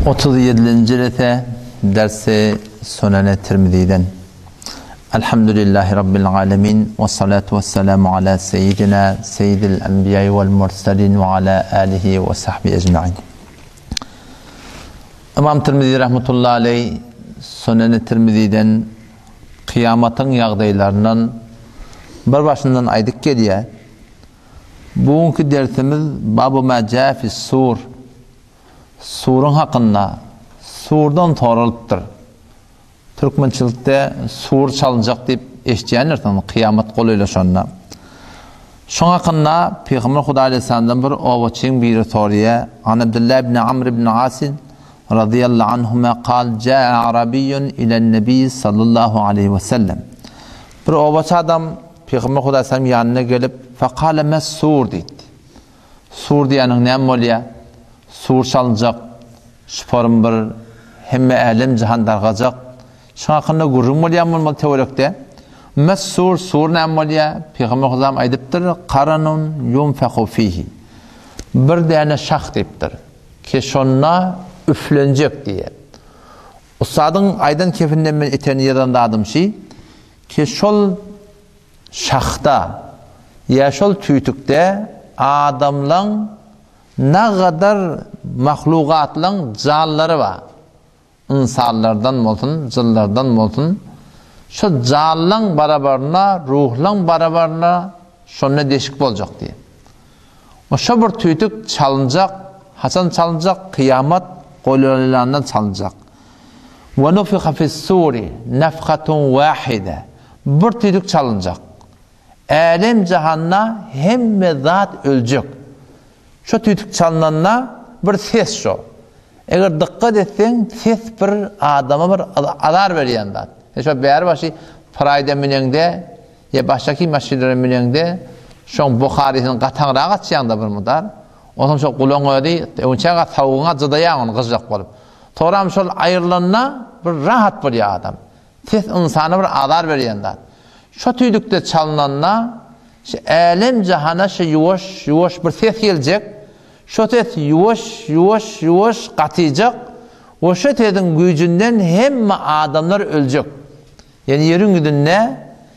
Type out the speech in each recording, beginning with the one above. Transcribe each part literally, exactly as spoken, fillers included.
otuz yedinci rete dersi Sunan-ı Tirmizi'den. Elhamdülillahi Rabbil alemin ve salatu ve selamu ala seyyidina seyyidil enbiyayı vel mursalin ve ala alihi ve sahbihi ecma'in. İmam Tirmizi rahmetullahi aleyh Sunan-ı Tirmizi'den kıyamatın yağdaylarından bir başından aydık geliyor. Bugünkü dersimiz Babu ma ca fis sur. Surun hakkında, surdan torılıptır. Türkmençilikte sur çalınacak deyip eşitleyenlerden kıyamet koluyla şonda. Şon hakkında Peygamber Huda Aleyhisselam'dan bir ovaçın biri soruya. An Abdullah ibn Amr ibn Asin radıyallahu anhuma kal ca'a arabiyyun ilen nebi sallallahu aleyhi ve sellem. Bir ovaç adam Peygamber Huda Aleyhisselam yanına gelip fekale mes sur deydi. Sur diyenin ne oluyor? Sur çalınacak, şüpharım bir hemme elim cihan dargacak. Şuna hakkında gurrum olyan olmalı teorekte. Mes sur, sur ne oluyor? Peygamber Huda aydıptır. Karanun yunfeku fihi. Bir dene şah deyiptir. Ki şonna üflenecek diye. Ustadın aydan kefinden ben eteni yerden dağdım şey. Ki şol şahta ya şol tüytükte adamlan ne kadar mahlukatlan canlıları var. İnsanlardan olsun, cıllardan olsun. Şu canlılan beraberine, ruhlan beraberine şuna değişik olacak diye. O şu bir tüytük çalınacak, hasan çalınacak, kıyamet kollarından çalınacak. Ve nufiha fis-suri nefhatun vahide. Bir tüytük çalınacak. Alem cihanna hem zat ölecek. Şu tüytük çalınanla bir ses şu. Eğer dikkat etsen ses bir adama bir azar veriyen zat. Şu bir başı Parayda minende ya baştaki masjidlerin minende şu Bukhari'nin qatanrağa açyanda bir mudar. Onun şu kulağına değil, önçağa tavuğuna zıdayan kızcak bolup. Toram şol ayrılanna bir rahat bir adam. Ses insana bir azar veriyen zat. Şu tüydükte çalınanla alem cihana şu yuvaş yuvaş bir ses gelecek. Şu ses yuvaş yuvaş yuvaş katıyacak. O şu sesin gücünden hem adamlar ölecek. Yani yerin güdünde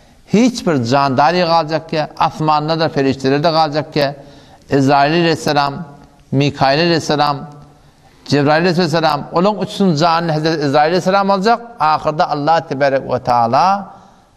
hiçbir candari kalacak ki, asmanda da ferişteler de kalacak ki, İsrail aleyhisselam, Mikail aleyhisselam, Cebrail aleyhisselam, onun uçsun canını Hazreti İsrail aleyhisselam alacak. Ahirde Allah tebarek ve teala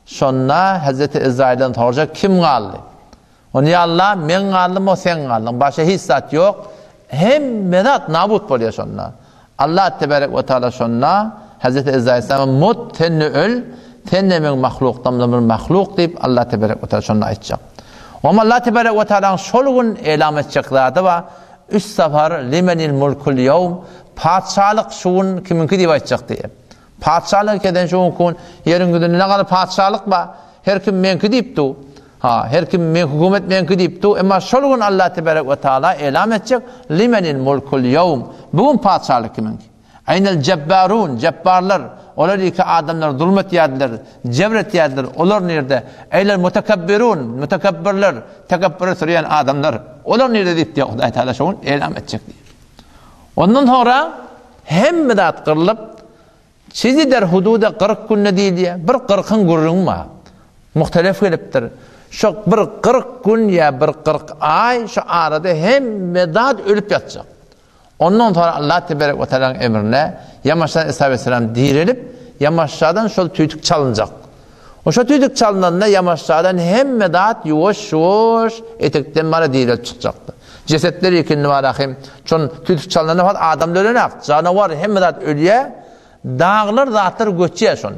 sonra Hazreti İsrail'den soracak kim kaldı? Onu ya Allah men kaldım o sen kaldın. Başka hiç zat yok. Hem medat nabut oluyor sonra. Allah tebarek ve teala sonra Hazreti İsrail aleyhisselam mut tenni öl tenni men mahluktan bir mahluk deyip Allah tebarek ve teala sonra aytacak. Ama Allah tebarek ve teala şolgun elam edeceklerdi ve üç sefer limenil mulkul yevm padişahlık şuun kiminki deyip aytacak diye. Padişahlık eden şuun kun yerin güdünde ne kadar padişahlık var her kim menki deyip du. Ha, her kim men hükümet menki deyip du. Ama şolgun Allah tebarek ve teala elam edecek limenil mulkul yevm. Bugün padişahlık kiminki. Aynel cebbarun, cebbarlar, onlar iki adamlar zulmet yadiler, cevret yadiler, onlar nerede? Eyler mutekebbirun, mutekebbirler, tekebbürü süreyen adamlar, onlar nerede deyip diye Allah Teala şoğun elam edecek diye. Ondan sonra hem medat kırılıp, sizi der hududa kırk günne değil diye, bir kırkın gurrun var, muhtelif geliptir. Şu bir kırk gün ya bir kırk ay, şu arada hem medat ölüp yatacak. Ondan sonra Allah tebarek ve teala'nın emrine Yamaç'tan İsa aleyhisselam dirilip Yamaç'tan şol tüytük çalınacak. O şu tüytük çalınanda Yamaç'tan hem medat yuvaş yuvaş etekten bana dirilip çıkacaktı. Cesetleri ikindi var ahim. Çon tüytük çalınanda falan adamlar ölenek. Canavar hem medat ölüye dağlar zatlar göçüye şonda.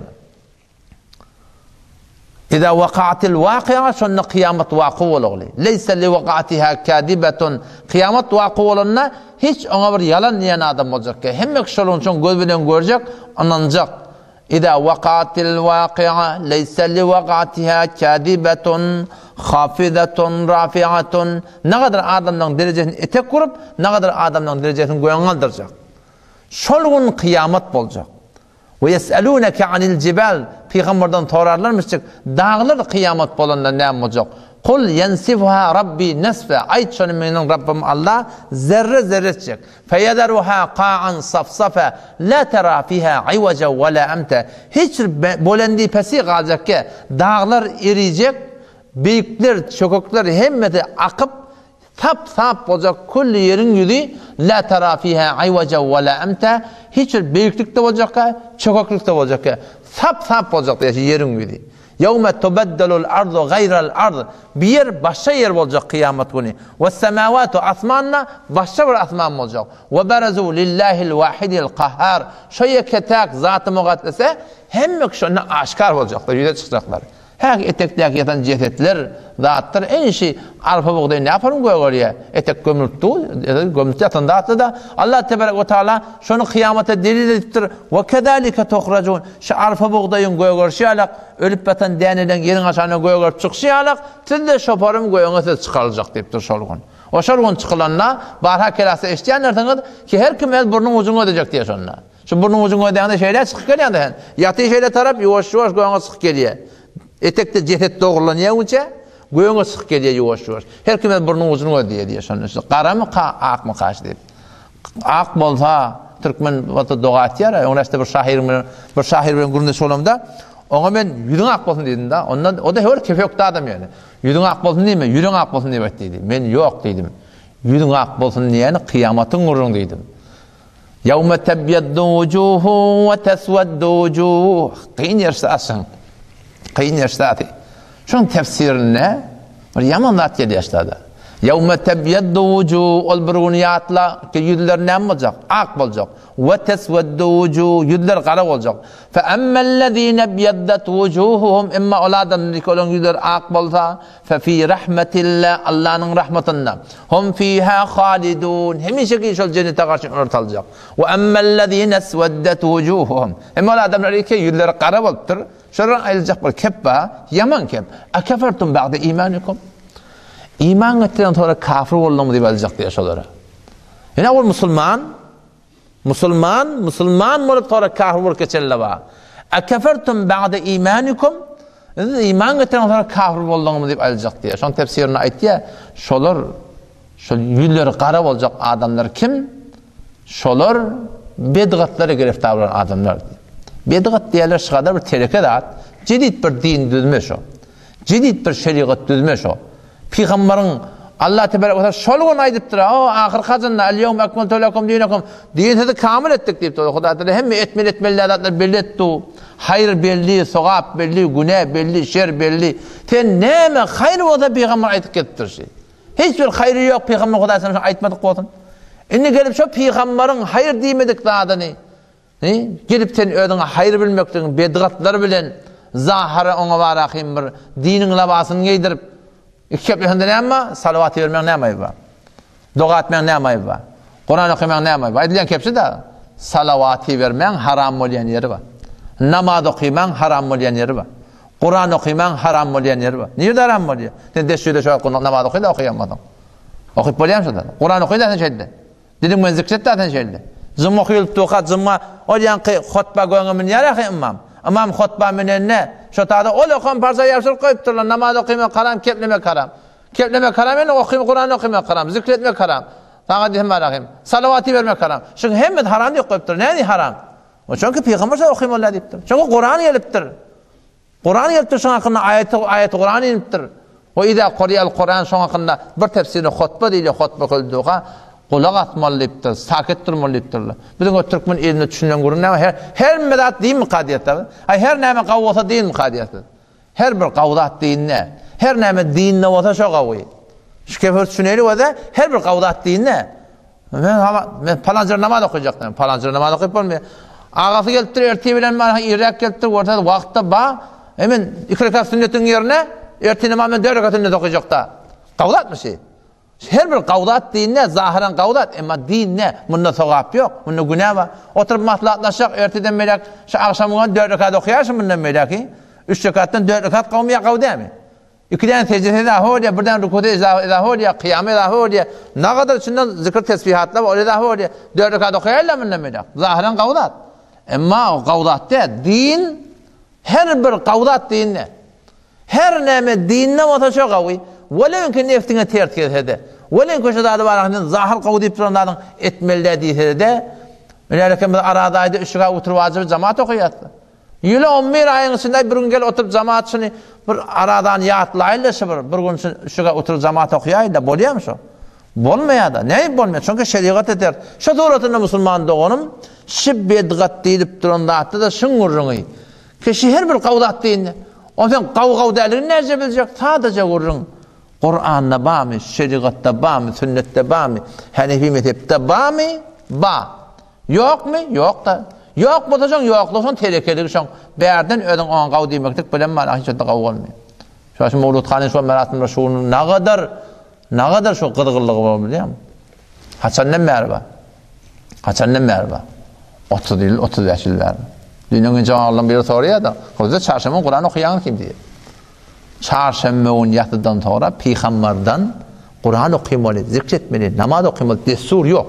İza vakatil vaki'a şonna kıyamet vakı olağlı. Leyse li vakatiha kâdibetun. Kıyamet vakı olağına hiç ona bir yalan diyen adam olacak ki. Hem ekşolun için göz bilen görecek, anlanacak. İza vakatil vaki'a leyse li vakatiha kâdibetun khafidetun rafi'atun. Ne kadar adamdan derecesini etek kurup, ne kadar adamdan derecesini göğen aldıracak. Şolgun kıyamet olacak. Ve yes'elûneke anil cibal. Peygamberden sorarlarmışçık. Dağlar kıyamet bolanda ne olacak? Kul yensifuha Rabbi nesfe. Ayt şonu menin Rabbim Allah zerre zerre edecek. Feyederuha qa'an safsafe. La tera fiha ivaca ve la emte. Hiç bolendi pesi kalacak ki dağlar eriyecek, büyükler, çökükler hemmeti akıp tap tap olacak kulli yerin yüzü. La tera fiha ivaca ve la emte. Hiç büyüklükte olacak ki, çöküklükte olacak ki tap tap olacak diye yerin yüzü. Yevme tubeddelul ardu gayrel ard. Bir yer başka yer olacak kıyamet günü. Ve semavatu asmanna başka bir asman olacak. Ve berazu lillahil vahidil kahhar. Şöyle ketak zatı mugaddese hem şuna aşkar olacaklar, yüze çıkacaklar. Her etekdeki yatan cesetler, zatlar en işi arpa buğdayı ne yaparım koyuyor oraya? Etek gömülttü, gömülttü yatan zatı da Allah Tebarek ve Teala şunu kıyamete delil ediptir. Ve kedalike tohracun. Şu arpa buğdayın koyuyor şialak, ölüp batan denilen yerin aşağına koyuyor çık şialak, siz de şoparım koyuyor siz çıkarılacak deyiptir şolgun. O şolgun çıkılanla barha kelası eşleyenlerden ki her kim el burnun ucunu ödeyecek diye şonuna. Şu burnun ucunu ödeyende şeyler çıkıp geliyor da yatı şeyle taraf yuvaş yuvaş koyuyor çıkıp geliyor. Etekte ceset doğrulanıyor önce, göğüne sık geliyor yuvaş yuvaş. Her kime burnun ucunu ödüyor diye şunun. Qara mı, ak mı kaç deyip. Ak bolsa, Türkmen vata doğat yer, ona işte bir şahir bir şahir benim gurunda solumda, ona ben yüzün ak bolsun dedim da, ondan o da öyle kefekli adam yani. Yüzün ak bolsun değil mi? Yüzün ak bolsun diye dedi. Ben yok dedim. Yüzün ak bolsun diyeni kıyametin urun dedim. Yevme tebyeddu vucuhu ve tesveddu vucuh. Kıyın yerse asın. Kıyın yaştadı. Şunun tefsirine bir yaman zat geldi yaştadı. Yevme tebyeddu vucuh ol bir güniyatla ki yüzler ne olacak? Ak olacak. Ve tesveddu vucuh yüzler kara olacak. Fe emmellezine byeddet vucuhuhum imma oladan dikolun yüzler ak olsa fe fi rahmetillah Allah'ın rahmetinde. Hum fiha halidun. Hemişe ki şol cennete karşı ortalacak. Ve emmellezine esveddet vucuhuhum. Imma oladan ki yüzler kara oluptur. Şuradan ayrılacak bir kep var. Yaman kep. Akefertum ba'de imanikum. İman ettikten sonra kafir oldum diye alacak diye şolara. Yani o Müslüman, Müslüman, Müslüman olup sonra kafir olup geçerler var. Akefertum ba'de imanikum. İman ettikten sonra kafir oldum diye alacak diye. Şunun tefsirine ait ya, şolar, şu yüzleri kara olacak adamlar kim? Şolar bedgatlara giriftar olan adamlar. Bedgat diyeler şu kadar bir tereke dağıt. Cedid bir din düzmüş o. Cedid bir şeriat düzmüş o. Peygamberin Allah Tebarek ve Teala şolgun aydıptır. O ahir kazanna el-yevme ekmeltu lekum dinakum. Dininizi kamil ettik deyip Huda Teala hem etmel etmeli adatlar belli etti. Hayır belli, sogap belli, günah belli, şer belli. Ten neme hayır o da Peygamber aydık ettir şey. Hiçbir hayrı yok Peygamber Huda Teala aytmadık olsun. Inni gelip şu Peygamberin hayır demedik daha da ne? Ne? Gelip sen ödüne hayır bilmektin, bedgatlar bilen zahara ona var ahim bir dinin labasını giydirip İkkeplehinde ne ama? Salavatı vermeyen ne amayı var? Dua etmeyen ne amayı var? Kur'an okumayan ne amayı var? Edilen kepsi de salavatı vermeyen haram olayan yeri var. Namaz okumayan haram olayan yeri var. Kur'an okumayan haram olayan yeri var. Nerede haram oluyor? Sen deşüyle şu namaz okuyu da okuyamadın. Okuyup bolayam da. Kur'an okuyu da sen şeydi. Dedim ben zikret de sen şeydi. Zımma okuyulup tuğat zımma olayan ki khutba goyunun yeri ki imam. Imam khutba menen ne? Şu taada ol okum parça yapsır koyupturlar. Namaz okuyma karam, kepleme karam. Kepleme karam yani okuyma Kur'an okuyma karam, zikretme karam. Sana diyeyim var salavatı verme karam. Çünkü hem haram yok koyuptur. Ne haram? O çünkü Peygamber okuyma Allah deyiptir. Çünkü Kur'an geliptir. Kur'an geliptir şuna hakkında ayet ayet Kur'an geliptir. O ida Kur'an Kur'an şuna hakkında bir tefsirini khutba değil khutba kıldığa kulak atmalıdır, sakit durmalıdır. Bizim o Türkmen elini düşünen görün ama her her medat değil mi kadiyetler? Hay her neme kavvata değil mi kadiyetler? Her bir kavvat değil ne? Her neme din ne olsa şu kavvi. Şu kefer düşüneli o da her bir kavvat değil ne? Ben falanca namaz okuyacaktım. Falanca namaz okuyup olmuyor. Ağası geliptir, erteği bilen bana Irak geliptir, ortada vakitte ba. Hemen iki rekat sünnetin yerine erteği namazın dört rekat sünnet okuyacak da. Kavvat mı şey? Her bir kavdat din ne? Zahiren kavdat. Ama din ne? Bunda sogap yok. Bunda günah var. Oturup maslahatlaşak, erteden melek, şu akşamına dört rekat okuyarsın bundan meleki. Üç rekattan dört rekat kavmiye kavda mı? İkiden secdede daha oluyor, birden rükude daha oluyor, kıyame daha oluyor. Ne kadar içinden zikir tesbihatla var, öyle daha oluyor. Dört rekat okuyarlar bundan melek. Zahiren kavdat. Ama o kavdat de din, her bir kavdat din ne? her neme dinine olsa çok qawi. Wala ki neftine tert kede. Wala ki şada baraqdan zahir qaw dip turanlardan etmelde diýse-de, Melekemiz aradaydı üşüge oturup vacibı cemaat okuyatdı. Yılı on bir ayın içinde bir gün gel oturup cemaat şunu bir aradan yatlayla şıbır. Bir gün üşüge oturup cemaat okuyayla boluyor mu şu? Bolmaya da. Ne bolmuyor? Çünkü şeriat eder. Şu doğrultuda Müslüman doğunum şib bedgat deyip duranda attı da şun gurrunu. Kişi her bir kavdat deyinde. O sen kav kav değerlerini nerece bilecek? Sadece gurrun. Kur'an'da ba mı? Şeriatta ba mı? Sünnette ba mı? Hanefi mezhepte ba mı? Ba. Yok mu? Yok da. Yok bu da son yokluğun tehlikeli son. Berden öden on qav demektik bilen mana hiç de qav olmuyor. Şu an Mevlud Han'ın şu merasimde şunun ne kadar ne kadar şu qıdığılığı var biliyor musun? Haçandan merhaba. Haçandan merhaba. otuz yıl otuz beş yıl verdi. Dünyanın canlıların biri soruyor da o çarşamba Kur'an okuyan kim diye. Çarşamba on yatıdan sonra peygamberden Kur'an okumalı, zikretmeli, namaz okumalı, destur yok.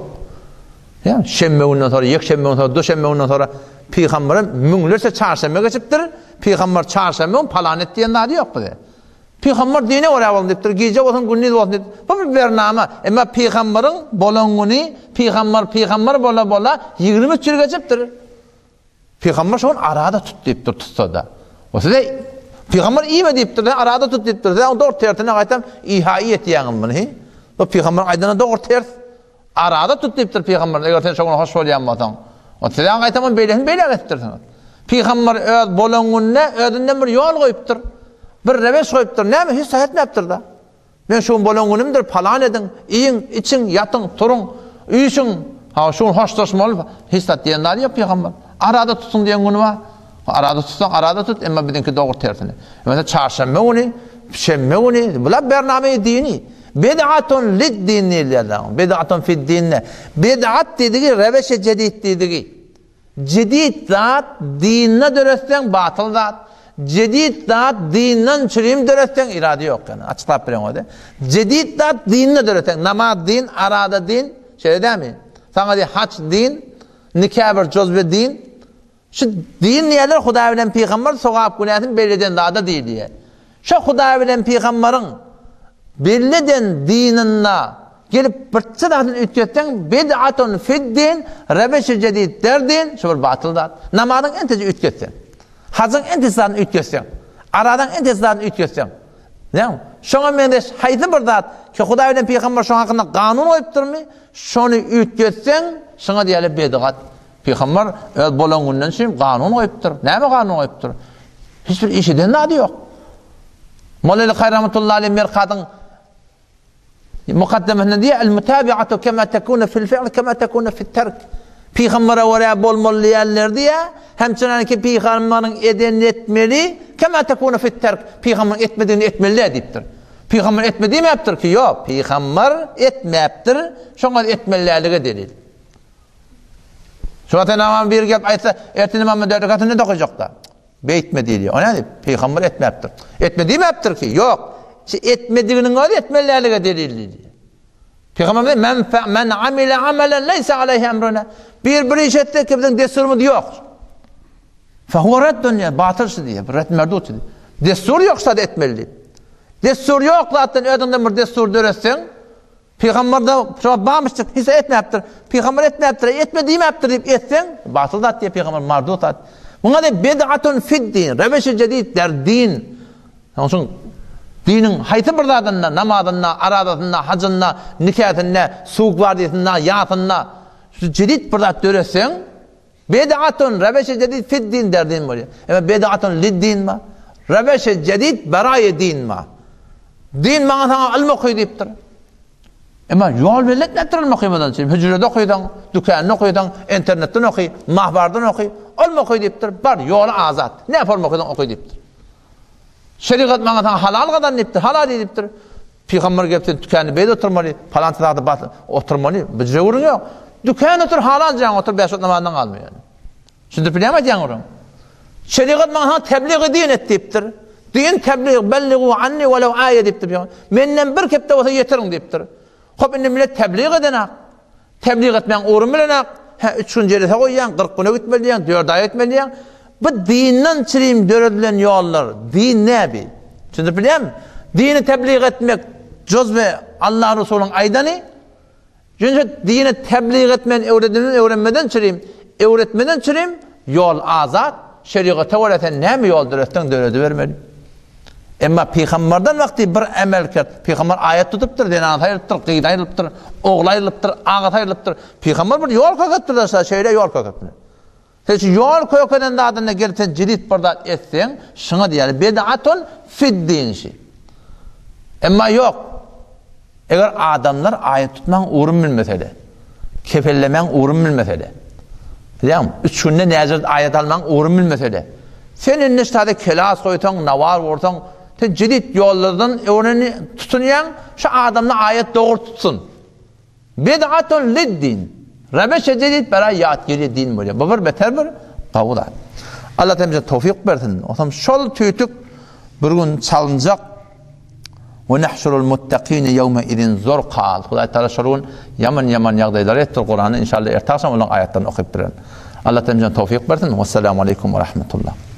Ya şemme ondan sonra, yek şemme ondan sonra, do şemme ondan sonra peygamberin münglerse çarşamba geçiptir. Peygamber çarşamba palanet diyen adı yok bu de. Peygamber dine oraya olun deyiptir. Gece olsun, gündüz olsun deyiptir. Bu bir bernama. Ama peygamberin bolonğunu, peygamber peygamber bola bola yirmi üç yıl geçiptir. Peygamber şu an arada tut deyiptir, tutsa da. O size peygamber iyi mi deyiptir, arada tut deyiptir. Sen doğru tertine kaytam, ihai etiyanım bunu. O peygamber aydana doğru tert. Arada tut deyiptir peygamber. Eğer sen şoğunu hoş olyanmadan. O size kaytamın beylerini beyle getirsin. Peygamber öz bolonğunna ödünden bir yol koyuptur. Bir reves koyuptur. Ne mi? Hiç sahet mi yaptır da? Ben şun bolonğunumdur, palan edin, iyin, için, yatın, turun, üyüşün, ha şun hoşlaşmalı, hiç sahet diyenler yok peygamber. Arada tutsun diyen günü var. Arada tutsan, arada tut, ama bizimki doğru tersine. Mesela çarşamba günü, şemme günü, bunlar bername dini. Bid'atun lid dinni lillahi. Bid'atun fid dinne. Bid'at dediği reveşe cedid dediği. Cedid zat dinine döresten batıl zat. Cedid zat dinden çürüyüm döresten irade yok yani. Açıklap bilen o da. Cedid zat dinine döresten. Namaz din, arada din. Şey değil mi? Sana diye haç din, nikah bir cozbe din. Şu din niyeler Huda bilen peygamber sokak günahını belirden daha da değil diye. Şu Huda bilen peygamberin belliden dinine gelip bırtsıdağını ütketten bid'atun fid din rebeşi cedid derdin şu bir batıl da namazın entesi ütketten hazın entesini ütketten aradan entesini ütketten ne mi? Şuna mendeş haydi bir zat ki Huda bilen peygamber şu hakkında kanun koyuptur mu? Şunu ütketten şuna diyelim bid'at. Peygamber öz bolonğundan şimdi kanun koyuptur. Ne mi kanun koyuptur? Hiçbir işiden adı yok. Molla Hayr rahmetullahi aleyh merkadın mukaddemesinde diye el-mutabi'atu kema tekunu fil fi'l kema tekunu fit terk. Peygamber'e oraya bol yerler diye hemçinin ki peygamberin eden etmeli kema tekunu fit terk. Peygamber etmediğini etmeli deyiptir. Peygamber etmediği mi yaptır ki? Yok. Peygamber etmeyiptir. Şuna etmelilerine delil. Şu atanamam bir gel ayetse ertene Muhammed dörrekatını ne dokuyacak da? Beytme diyor. O ne diyor? Peygamber etmeyiptir. Etmediği mi yaptır ki? Yok. Etmediğinin öyle etmelilerine delil diyor. Peygamber diyor men, men amile amelen leyse aleyhi emruna. Bir bir iş etti ki bizim desturumuz yok. Fehuve reddun ya. Batılsı diye. Red merdut diye. Destur yoksa da etmeli. Destur yok zaten ödünden bir destur döresin. Peygamber de şuna bağmıştık. Hiç etmeyiptir. Peygamber etmeyiptir. Etmediği mi yaptır deyip etsen. Batıl da diye peygamber mardut at. Buna da bid'atun fid din. Rebeşi cedid der din. Onun dinin haytı bir zadında, namazında, aradında, hacında, nikahında, suq vardiyatında, yatında, cedid bir zat döresen, bid'atun rebeşi cedid fid din der din böyle. Ama bid'atun lid din ma? Rebeşi cedid beraye din ma? Din bana sana ilm okuy deyiptir. Ama yol bellet nedir ilm okuymadan? Hücrede okuydan, dükkanını okuydan, internetten okuy, mahbardan okuy, ilm okuy deyiptir. Bar yolu azat. Ne yapalım okuydan okuy deyiptir. Şeriat bana sana halal kadar deyiptir, halal deyiptir. Peygamber gelip dükkanı beyde oturmalı, palantılarda batı oturmalı, bir cevurun yok. Dükkanı otur, halal can otur, beş ot namazdan kalmıyor yani. Şimdi bilemez yan orun. Şeriat bana sana tebliğ din et deyiptir. Din tebliğ, belliğu anni velev ayet deyiptir. Menden bir kepte olsa yeterin deyiptir. Hop indi millet tebliğ edenek. Tebliğ etmeyen uğrun bilenek. Üç gün cerete koyyan, kırk güne gitmeliyen, dört ay etmeliyen. Bu dinden çireyim döredilen yollar. Din ne bi? Şimdi bileyim, dini tebliğ etmek cüzbe Allah Resulü'nün aydani. Çünkü dini tebliğ etmeyen öğretmeden öğrenmeden çırayım, öğretmeden çırayım, yol azat, şeriata öğreten ne mi yoldur ettin dövleti vermeli. Ama peygamberden vakti bir emel kert, peygamber ayet tutuptur, denat ayılıptır, qıyda ayılıptır, oğul ayılıptır, ağat ayılıptır. Peygamber bir yol kokattır da şeyle yol kokattır. Hiç yol kokadan da adına gelsen cirit bardat etsen, şuna diyelim, bid'atun fiddin şey. Ama yok. Eğer adamlar ayet tutman uğrum bilmeseydi, kefellemen uğrum bilmeseydi, biliyorum, üç günde nezir ayet alman uğrum bilmeseydi, senin niştade kelas koytan, navar ortan, te cidid yollardan öğreni tutunayan, şu adamla ayet doğru tutsun. Bid'atun liddin. Rebeşe cidid bera yat geri din böyle. Bu bir beter bir kavga. Allah temize tevfik versin. O zaman şol tüytük bir gün çalınacak. Ve nahşurul muttaqin yevme idin zor qal. Huday Teala şolun yaman yaman yağdaylar ettir Kur'an'ı inşallah ertaksam olan ayetlerini okuyup bilen. Allah temize tevfik versin. Vesselamu aleyküm ve rahmetullah.